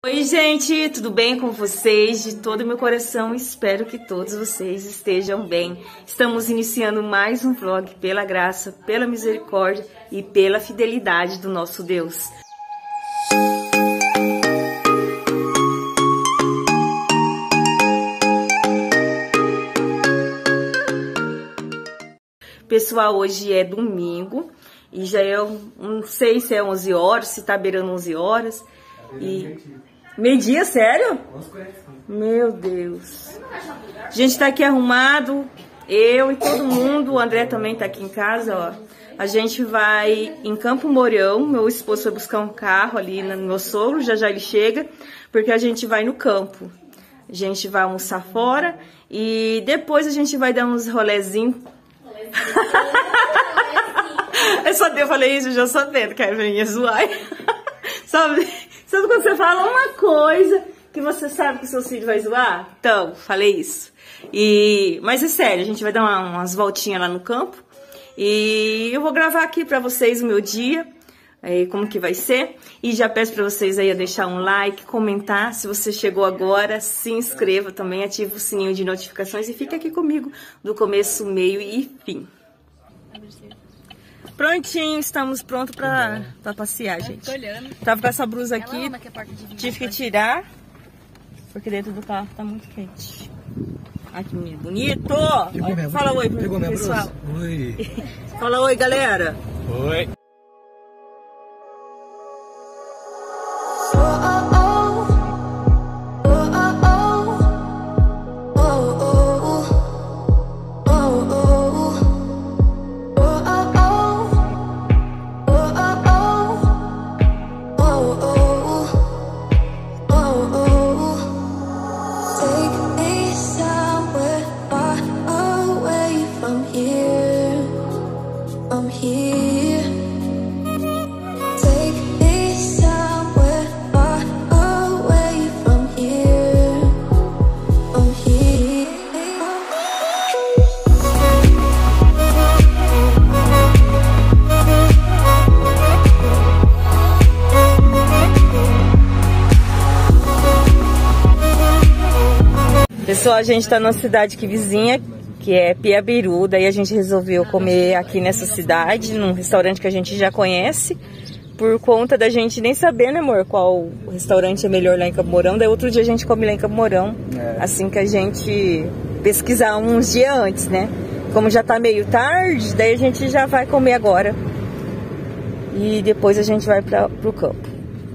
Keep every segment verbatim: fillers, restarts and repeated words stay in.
Oi gente, tudo bem com vocês? De todo o meu coração, espero que todos vocês estejam bem. Estamos iniciando mais um vlog pela graça, pela misericórdia e pela fidelidade do nosso Deus. Pessoal, hoje é domingo e já é, não sei se é onze horas, se tá beirando onze horas. E meio-dia, sério? Meu Deus. A gente tá aqui arrumado, eu e todo mundo, o André também tá aqui em casa, ó. A gente vai em Campo Mourão, meu esposo foi buscar um carro ali no meu sogro, já já ele chega, porque a gente vai no campo. A gente vai almoçar fora e depois a gente vai dar uns rolezinhos. Eu só eu falei isso já sabendo que a Evelyn ia zoar. Sabe? Sabe quando você fala uma coisa que você sabe que o seu filho vai zoar? Então, falei isso. E, mas é sério, a gente vai dar uma, umas voltinhas lá no campo. E eu vou gravar aqui pra vocês o meu dia, aí, como que vai ser. E já peço pra vocês aí a deixar um like, comentar. Se você chegou agora, se inscreva também, ative o sininho de notificações e fica aqui comigo do começo, meio e fim. Prontinho, estamos prontos pra, pra passear, gente. Tô olhando. Tava com essa blusa aqui, tive que tirar, porque dentro do carro tá muito quente. Ai, que menino bonito! Olha, fala oi pro pessoal. Oi. Fala oi, galera. Oi. Pessoal, a gente tá numa cidade que vizinha, que é Piabiru, daí a gente resolveu comer aqui nessa cidade, num restaurante que a gente já conhece, por conta da gente nem saber, né amor, qual restaurante é melhor lá em Campo Mourão, daí outro dia a gente come lá em Campo Mourão, é. Assim que a gente pesquisar uns dias antes, né? Como já tá meio tarde, daí a gente já vai comer agora, e depois a gente vai pra, pro campo.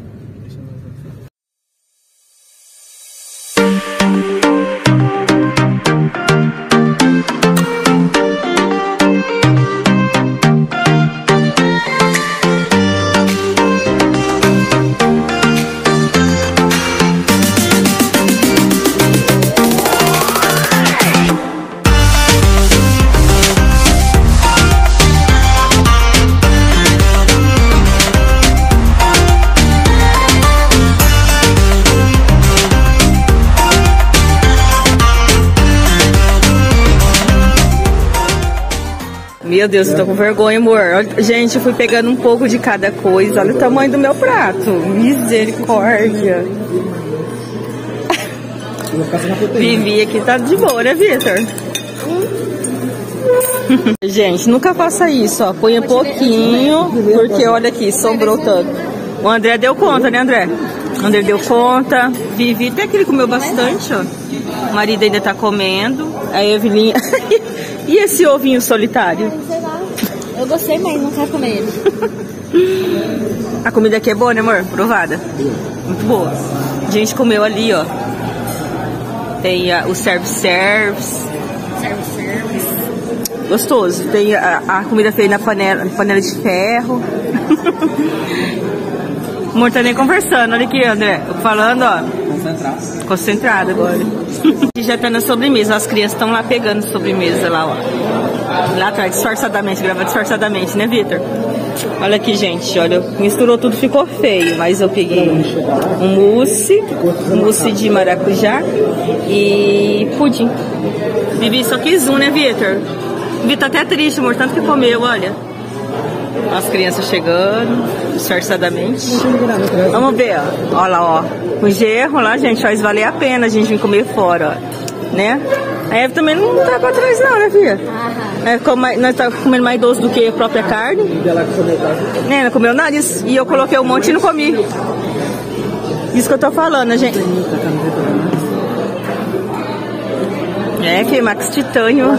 Meu Deus, eu tô com vergonha, amor. Gente, eu fui pegando um pouco de cada coisa. Olha o tamanho do meu prato. Misericórdia. Vivi aqui tá de boa, né, Vitor? Gente, nunca faça isso, ó. Põe um pouquinho, porque olha aqui, sobrou tanto. O André deu conta, né, André? O André deu conta. Vivi até que ele comeu bastante, ó. O marido ainda tá comendo. A Evelyn... E esse ovinho solitário? Sei lá. Eu gostei, mas não quero comer ele. A comida aqui é boa, né, amor? Provada? Muito boa. A gente comeu ali, ó. Tem a, o service-service. Service-service. Gostoso. Tem a, a comida feita na panela, panela de ferro. O amor tá nem conversando. Olha aqui, André. Eu falando, ó. Concentrado. Concentrado agora. E já tá na sobremesa. As crianças estão lá pegando sobremesa lá, ó. Lá atrás, disfarçadamente, gravando disfarçadamente, né, Vitor? Olha aqui, gente, olha, misturou tudo, ficou feio, mas eu peguei um mousse, um mousse de maracujá e pudim. Vivi só quis um, né, Vitor? Vitor tá até triste, amor, tanto que comeu, olha. As crianças chegando, disfarçadamente. Vamos ver, ó. Olha lá, ó. O gerro lá, gente, faz valer a pena a gente vir comer fora, ó. Né? A Eve também não tá pra trás não, né, filha? É, como, nós tá comendo mais doce do que a própria carne. Né, não comeu nada. E eu coloquei um monte e não comi. Isso que eu tô falando, gente. É, que Max Titânio.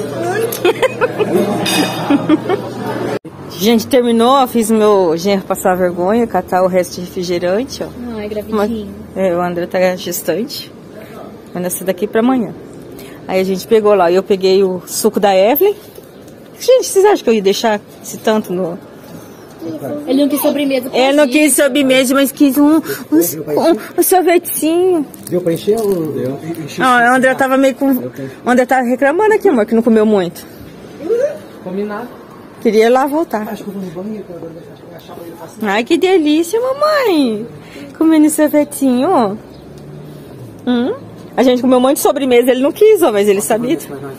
Gente, terminou, fiz meu genro passar vergonha, catar o resto de refrigerante, ó. Ai, gravidinho. É, o André tá gestante. Vai nascer daqui pra amanhã. Aí a gente pegou lá, eu peguei o suco da Evelyn. Gente, vocês acham que eu ia deixar esse tanto no... Ele não quis sobremesa. Ele não quis sobremesa, mas quis um, um, um, um sorvetinho. Deu pra encher ou deu? Não, o André tava meio com... O André tava reclamando aqui, amor, que não comeu muito. Comi nada. Queria ir lá voltar. Acho que eu vou no banheiro, que eu achava ele fácil. Ai, que delícia, mamãe. Comendo sorvetinho, ó. Hum? A gente comeu um monte de sobremesa, ele não quis, ó, mas ele sabia.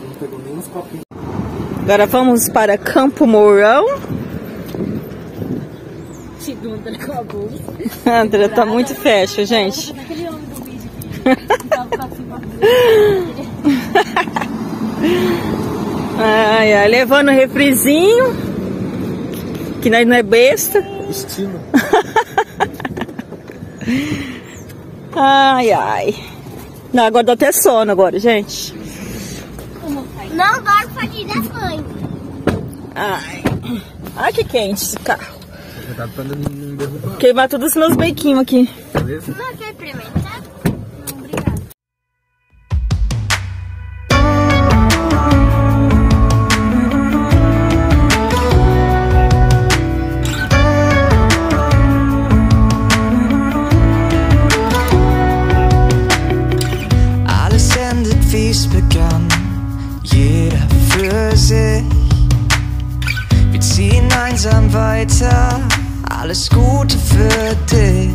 Agora vamos para Campo Mourão. André tá muito fashion, gente. Ai, ai, levando refrizinho, que nós não é besta. Estilo. Ai, ai. Não, agora dá até sono agora, gente. Não gosto pra ir das mães. Ai. Ai, que quente esse carro. Cuidado pra não derrubar. Queimar todos os meus bequinhos aqui. Beleza? Não quer experimentar? Não, obrigada. Alles endet, wie's begann, jeder für sich. Wir ziehen einsam weiter, alles Gute für dich.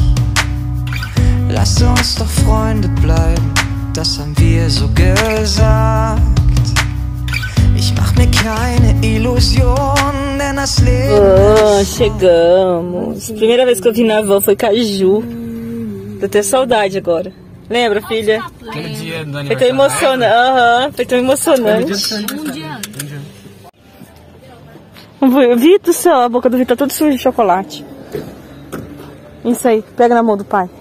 Lass uns doch Freunde bleiben, das haben wir so gesagt. Ich mach mir keine Illusionen, denn das Leben... Oh, chegamos. Primeira vez que eu vim na van foi Caju. Tô até saudade agora. Lembra, filha? Aquele dia do Foi tão emocionante. Aham, uhum, foi tão emocionante. O Vitor do céu, a boca do Vitor tá toda suja de chocolate. Isso aí, pega na mão do pai.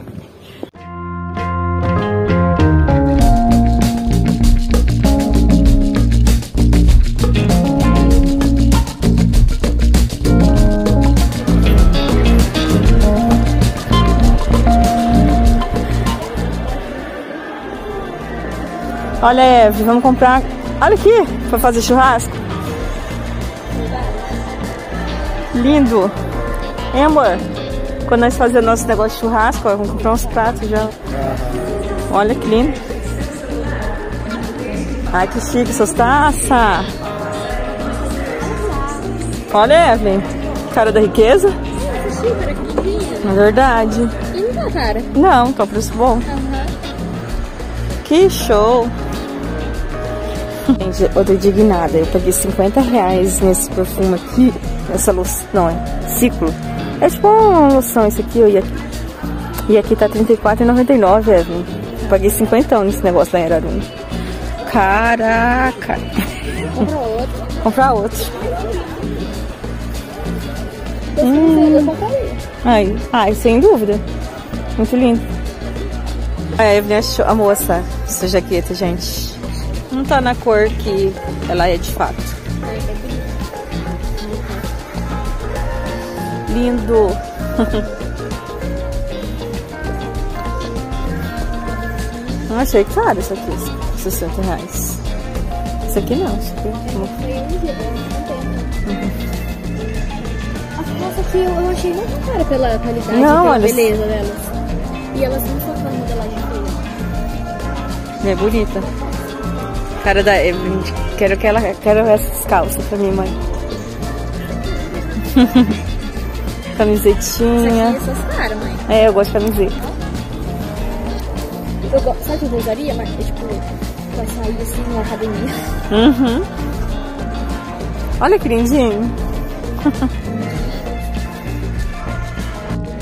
Olha, Eve, vamos comprar. Olha aqui, pra fazer churrasco. Lindo. Hein, amor? Quando nós fazemos nosso negócio de churrasco, ó, vamos comprar uns pratos já. Olha que lindo. Ai, que chique essas taças. Olha, Evelyn. Cara da riqueza. É verdade. E não tá cara? Não, tá um preço bom. Uhum. Que show. Gente, eu tô indignada. Eu paguei cinquenta reais nesse perfume aqui. Essa loção, não, é ciclo. É tipo uma loção esse aqui, ó, e aqui. E aqui tá trinta e quatro reais e noventa e nove centavos, Evelyn. Eu paguei cinquenta nesse negócio lá em Araruna. Caraca. Comprar outro. Comprar outro. Hum. Eu compraria. Ai, ai, sem dúvida. Muito lindo. A Evelyn achou, amou essa, essa jaqueta, gente. Não tá na cor que ela é de fato. Lindo. Não achei caro isso aqui, sessenta reais. Isso aqui não, isso aqui é Uhum. Nossa, aqui eu, eu achei muito cara pela qualidade, não, pela olha, beleza delas. E elas não são fã de modelagem feia. é bonita. Cara da Evelyn, quero que ela, quero essas calças pra minha mãe. Camisetinha. Isso aqui é essas caras, mãe. É, eu gosto de camiseta. Eu gosto, sabe o que eu usaria, mas tipo, pra sair assim na academia. Uhum. Olha que lindinho.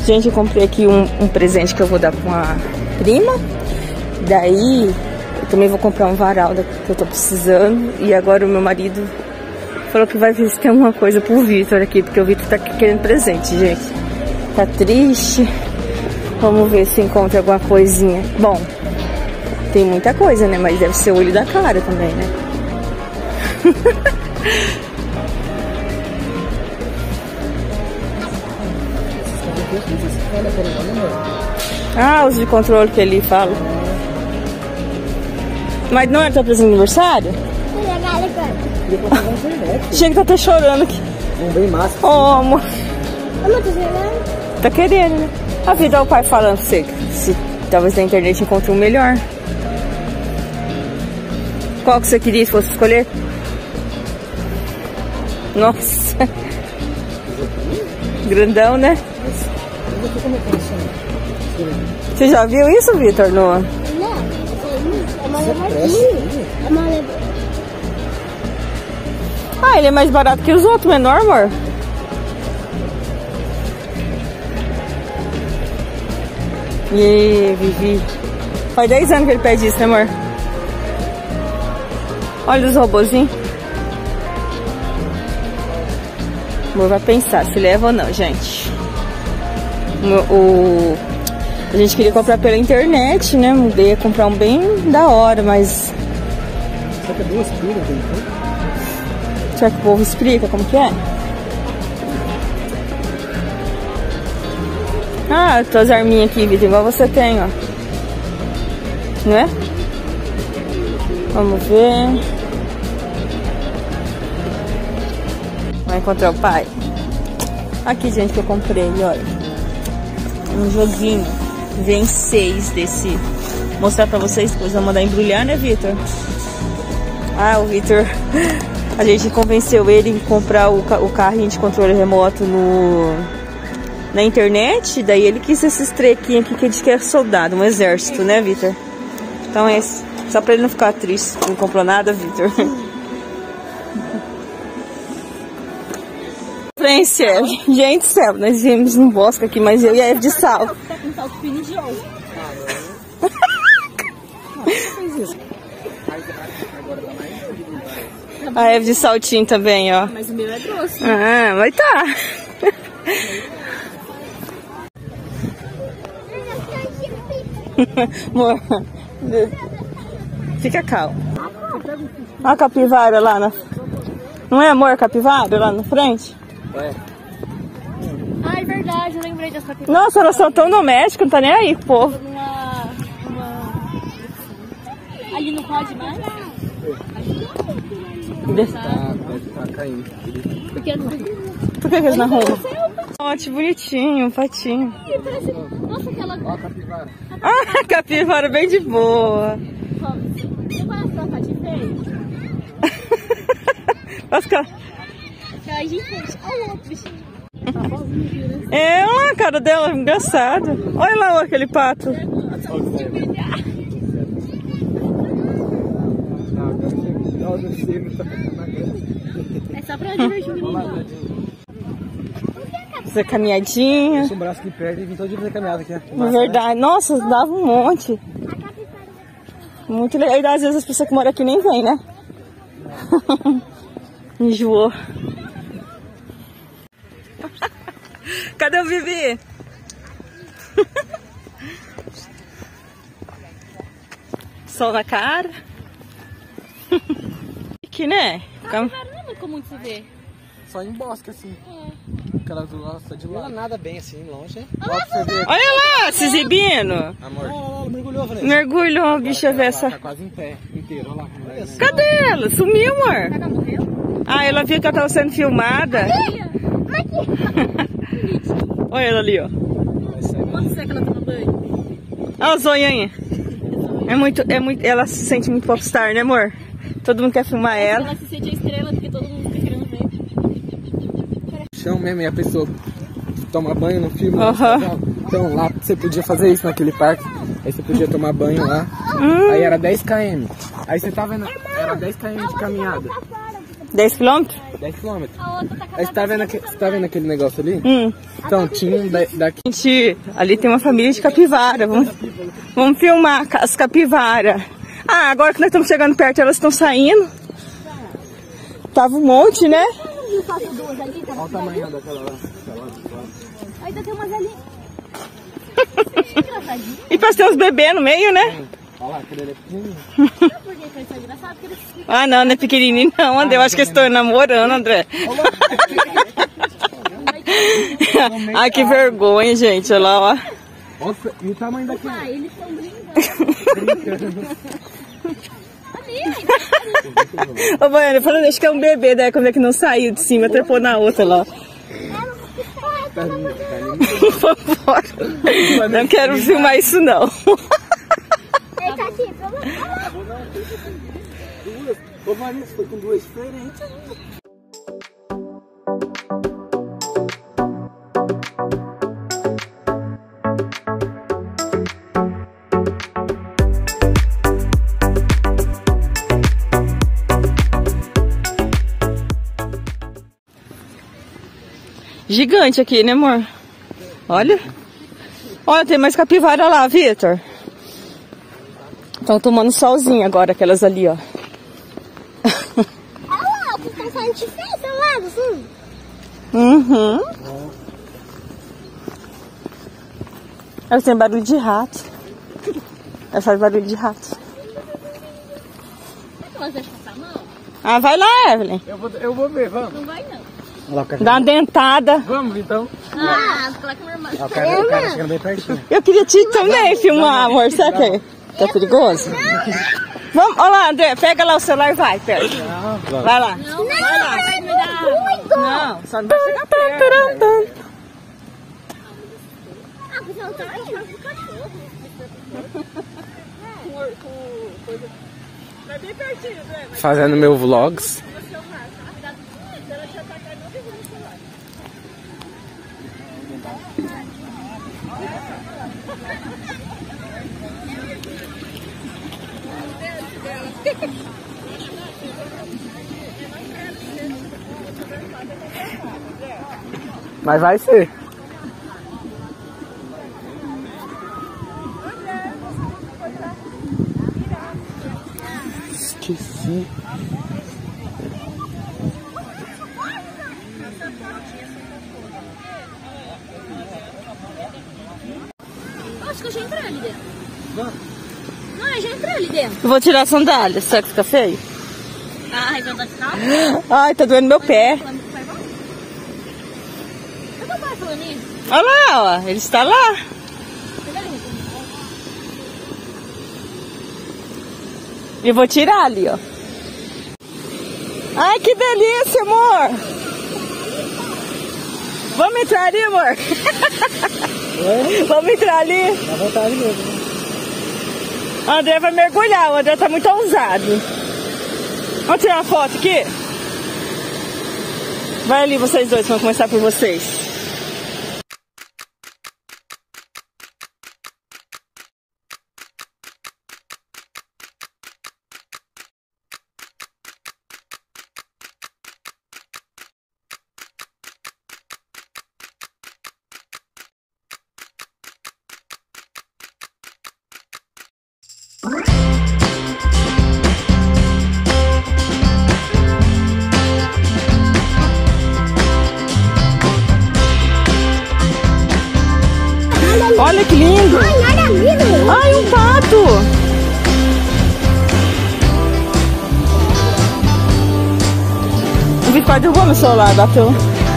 Gente, eu comprei aqui um, um presente que eu vou dar pra uma prima. Daí, eu também vou comprar um varal que eu tô precisando. E agora o meu marido falou que vai ver se tem alguma coisa pro Vitor aqui, porque o Vitor tá aqui querendo presente, gente. Tá triste. Vamos ver se encontra alguma coisinha. Bom, tem muita coisa, né? Mas deve ser o olho da cara também, né? Ah, os de controle que ele fala. Mas não é teu presente de aniversário? Chega que tá até chorando aqui. Um bem massa. Ô, oh, amor. Tá querendo, né? A vida é o pai falando pra você se talvez na internet encontre um melhor. Qual que você queria se fosse escolher? Nossa. Grandão, né? Você já viu isso, Vitor? No... Não, é uma levadinha. É uma levadinha. Ah, ele é mais barato que os outros, menor, amor. E Vivi. Faz dez anos que ele pede isso, né, amor? Olha os robozinhos. O amor vai pensar se leva ou não, gente. O, o, a gente queria comprar pela internet, né? Mudei a comprar um bem da hora, mas... Será que é duas pilhas dentro? Será que o povo explica como que é? Ah, tuas arminhas aqui, Vitor, igual você tem, ó. Não é? Vamos ver. Vai encontrar o pai. Aqui, gente, que eu comprei, olha. Um joguinho. Vem seis desse. Vou mostrar pra vocês, depois vou mandar embrulhar, né, Vitor? Ah, o Vitor... A gente convenceu ele em comprar o, o carrinho de controle remoto no, na internet. Daí ele quis esses trequinhos aqui que ele diz que é soldado, um exército, né, Vitor? Então é esse. Só pra ele não ficar triste, não comprou nada, Vitor. Frência, gente do céu, nós viemos num bosque aqui, mas eu e a Eve de sal. Tá com salto fino de ouro. A Eve de saltinho também, ó. Mas o meu é grosso. Ah, vai tá. Amor, fica calmo. Olha a capivara lá na... Não é, amor, a capivara lá na frente? É. Ah, é verdade, eu lembrei dessa capivara. Nossa, elas são tão domésticas, não tá nem aí, povo. Uma, uma... Ali não pode mais? Tá, deve tá caindo. Porque Por que eles não arrumam? Ó, que bonitinho, um patinho. parece... Nossa, aquela... Ó a capivara. Ah, capivara bem de boa. Você conhece aquela Tati feia? Vai ficar... Aquela gente, olha o outro bichinho. É, olha a cara dela, engraçado. Olha lá aquele pato. É só pra divertir o menino. Fazer caminhadinha. Deixa o braço aqui perto e vim todo dia fazer caminhada aqui. É verdade. Nossa, dava um monte. Muito legal. E às vezes as pessoas que moram aqui nem vêm, né? Enjoou. Cadê o Vivi? Sol na cara. Aqui, né? Não é muito comum de se ver. Só em bosque, assim. É. Aquelas gosta de lá. Não é nada bem assim, longe, hein? Olha lá, se exibindo. Amor. Olha lá, ela mergulhou, Vanessa. Mergulhou, bicha, ver essa. Tá quase em pé, inteiro, olha lá. Cadê ela? Sumiu, amor. Ela morreu? Ah, ela viu que ela tava sendo filmada. Olha ela ali, ó. Quanto será que ela toma banho? Olha a zoianha. É muito, é muito, ela se sente muito popstar, né, amor? Todo mundo quer filmar ela. Ela se sente a estrela porque todo mundo fica querendo ver. Chão mesmo, e a pessoa toma banho no filme. Uhum. Então lá você podia fazer isso naquele parque. Aí você podia tomar banho lá. Hum. Aí era dez quilômetros. Aí você tava vendo, era dez quilômetros de caminhada. dez quilômetros? dez quilômetros. A outra tá Aí você tá vendo, aquele, você tá vendo aquele negócio ali? Hum. Então, tinha um da- daqui. Gente, ali tem uma família de capivara. Vamos, vamos filmar as capivaras. Ah, agora que nós estamos chegando perto, elas estão saindo. Tava um monte, né? Eu faço duas ali, tá? Olha o tamanho daquela lá. Ainda tem umas ali. Engraçadinho. E pra ter uns bebês no meio, né? Olha lá, aquele ali é pequenininho. Por que que isso é engraçado? Porque eles ficam... Ah, não, não é pequenininho não, André. Eu acho que eles estão namorando, André. Ai, que vergonha, gente. Olha lá, ó. Nossa, e o tamanho daquele? Ah, eles estão brincando. Ô, Baiana, falando, acho que é um bebê, daí quando é que não saiu de cima, trepou na outra lá. Por favor. Não quero filmar isso, não. Ele tá aqui, vamos lá. Duas? Ô, Vanessa, foi com duas diferentes. Gigante aqui, né, amor? Olha. Olha, tem mais capivara lá, Vitor. Estão tomando solzinho agora, aquelas ali, ó. Olha lá, o que tá saindo de frente, olha lá, assim. Uhum. Elas têm barulho de rato. Elas fazem barulho de rato. Será que elas deixam passar a mão? Ah, vai lá, Evelyn. Eu vou, eu vou ver, vamos. Não vai, não. Olha lá, o cara. Dá uma dentada. Vamos, então. Ah, coloca minha irmã. Olha o cara, o cara chegando bem pertinho. Eu queria te também filmar, amor. Será que é? Tá perigoso? Vamos, olha lá, André. Pega lá o celular e vai, pega. Vai lá. Não, vai lá. Vai me dar. Não, só não vai chegar perto. Ah, você não tá aí, não, do cachorro. Vai bem pertinho, André. Fazendo meu vlogs. Mas vai ser. Esqueci. Acho que eu já entrei ali dentro. Não, eu já entrei ali dentro. Eu vou tirar a sandália. Será que fica feio? Ah, já tá de carro? Ai, tá doendo meu pé. Cadê o pai falando isso? Olha lá, ó. Ele está lá. Eu vou tirar ali, ó. Ai, que delícia, amor. Vamos entrar ali, amor? Vamos entrar ali? Dá vontade mesmo. O André vai mergulhar. O André tá muito ousado. Vamos tirar uma foto aqui? Vai ali, vocês dois. Vamos começar por vocês. Olha que lindo! Olha ali, Ai, um pato! O Vitor derrubou meu celular, bateu.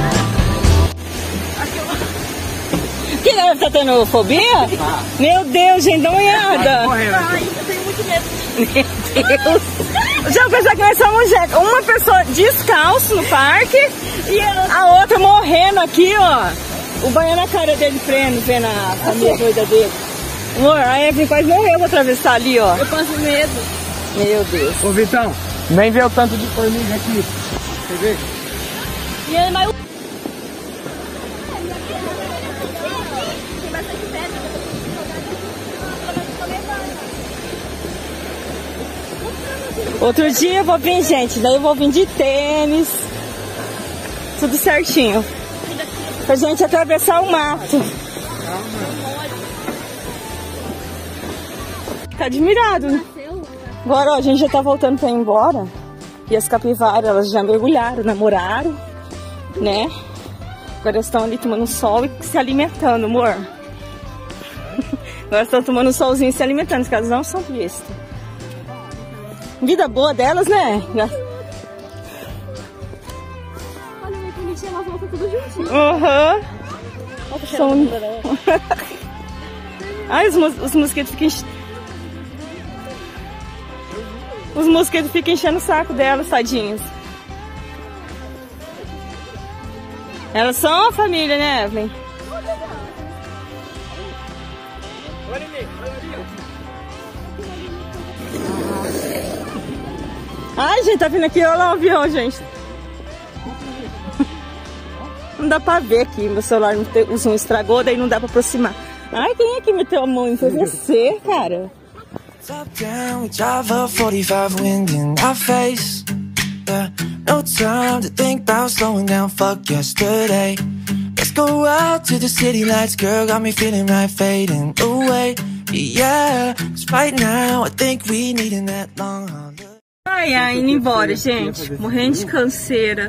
Que deve tá tendo fobia? Ah. Meu Deus, gente, dá uma olhada! Ai, eu tenho muito medo. Meu Deus! Já pensar que nós somos gente, uma pessoa descalço no parque e a outra morrendo aqui, ó. O banho na cara dele freno, vendo a família doida dele. Amor, a Evelyn quase morreu, vou atravessar ali, ó. Eu passo medo. Meu Deus. Ô, Vitão, vem ver o tanto de formiga aqui. Você vê? E ele vai... Outro dia eu vou vir, gente, daí eu vou vir de tênis, tudo certinho, pra gente atravessar o mato. Tá admirado, né? Agora, ó, a gente já tá voltando pra ir embora. E as capivaras, elas já mergulharam, namoraram, né? Agora elas estão ali tomando sol e se alimentando, amor. Agora estão tomando um solzinho e se alimentando, porque elas não são bestas. Vida boa delas, né? Olha, minha bonitinha, elas voltam tudo juntinho. Aham. Uhum. São... Ai, os, mos os mosquitos ficam enche... Os mosquitos ficam enchendo o saco delas, tadinhos. Elas são uma família, né, Evelyn? Ai, gente, tá vindo aqui, olha lá o avião, gente. Não dá pra ver aqui, meu celular, não tem, o zoom estragou, daí não dá pra aproximar. Ai, quem é que meteu a mão? Foi você, cara. Top down, we drive a forty-five wind in our face. Yeah, no time to think about slowing down, fuck yesterday. Let's go out to the city lights, girl, got me feeling right, fading away. Yeah, 'cause right now I think we needin' that long holiday. Ai, ai, indo embora, gente. Morrendo de canseira.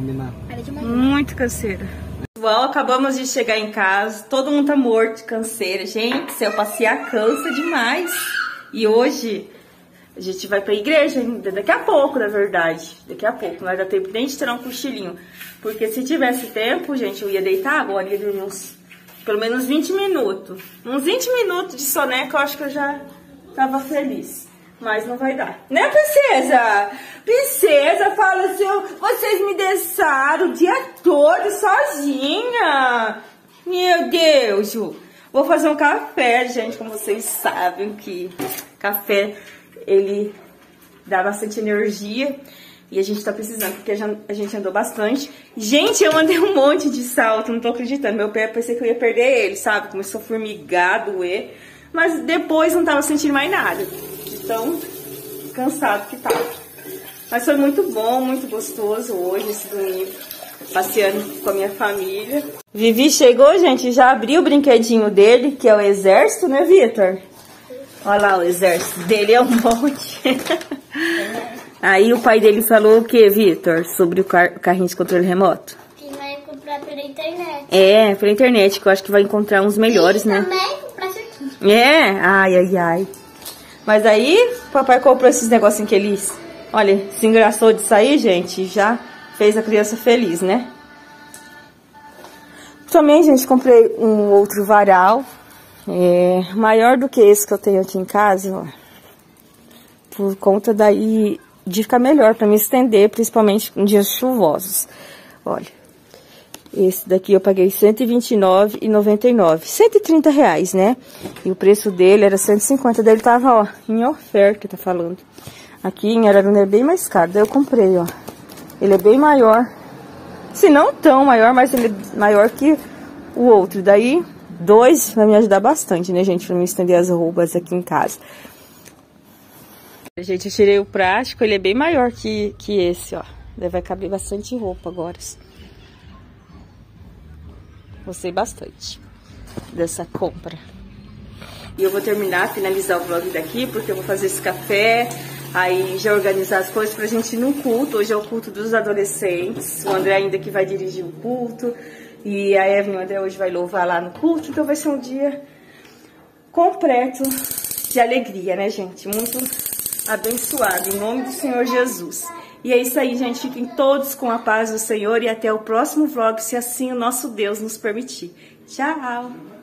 Muito canseira. Pessoal, acabamos de chegar em casa. Todo mundo tá morto de canseira. Gente, se eu passear cansa demais. E hoje a gente vai pra igreja ainda. Daqui a pouco, na verdade. Daqui a pouco. Não vai dar tempo nem de tirar um cochilinho. Porque se tivesse tempo, gente, eu ia deitar agora. Ia dormir uns, pelo menos vinte minutos. Uns vinte minutos de soneca, eu acho que eu já tava feliz. Mas não vai dar. Né, princesa? Princesa, fala assim, vocês me deixaram o dia todo sozinha. Meu Deus, Ju. Vou fazer um café, gente, como vocês sabem que café, ele dá bastante energia. E a gente tá precisando, porque a gente andou bastante. Gente, eu andei um monte de salto, não tô acreditando. Meu pé, pensei que eu ia perder ele, sabe? Começou a formigar, doer. Mas depois não tava sentindo mais nada. Tão cansado que tava. Mas foi muito bom, muito gostoso hoje, esse domingo, passeando com a minha família. Vivi chegou, gente, já abriu o brinquedinho dele, que é o exército, né, Vitor? Olha lá o exército dele, é um monte. Aí o pai dele falou o que, Vitor, sobre o, car o carrinho de controle remoto? Que vai comprar pela internet. É, pela internet, que eu acho que vai encontrar uns melhores, e né? também comprar certinho. É, ai, ai, ai. Mas aí, o papai comprou esses negocinhos que eles... Olha, se engraçou de sair, gente. Já fez a criança feliz, né? Também, gente, comprei um outro varal. É, maior do que esse que eu tenho aqui em casa, ó. Por conta daí de ficar melhor pra me estender, principalmente em dias chuvosos. Olha. Esse daqui eu paguei cento e vinte e nove reais e noventa e nove centavos. cento e trinta reais, né? E o preço dele era cento e cinquenta. Daí ele tava, ó, em oferta, tá falando. Aqui em Araruna é bem mais caro. Daí eu comprei, ó. Ele é bem maior. Se não tão maior, mas ele é maior que o outro. Daí, dois vai me ajudar bastante, né, gente? Pra me estender as roupas aqui em casa. Gente, eu tirei o plástico. Ele é bem maior que, que esse, ó. Daí vai caber bastante roupa agora. Gostei bastante dessa compra. E eu vou terminar, finalizar o vlog daqui, porque eu vou fazer esse café, aí já organizar as coisas pra gente ir no culto. Hoje é o culto dos adolescentes, o André ainda que vai dirigir o culto, e a Evelyn e o André hoje vai louvar lá no culto, então vai ser um dia completo de alegria, né, gente? Muito abençoado, em nome do Senhor Jesus. E é isso aí, gente. Fiquem todos com a paz do Senhor e até o próximo vlog, se assim o nosso Deus nos permitir. Tchau!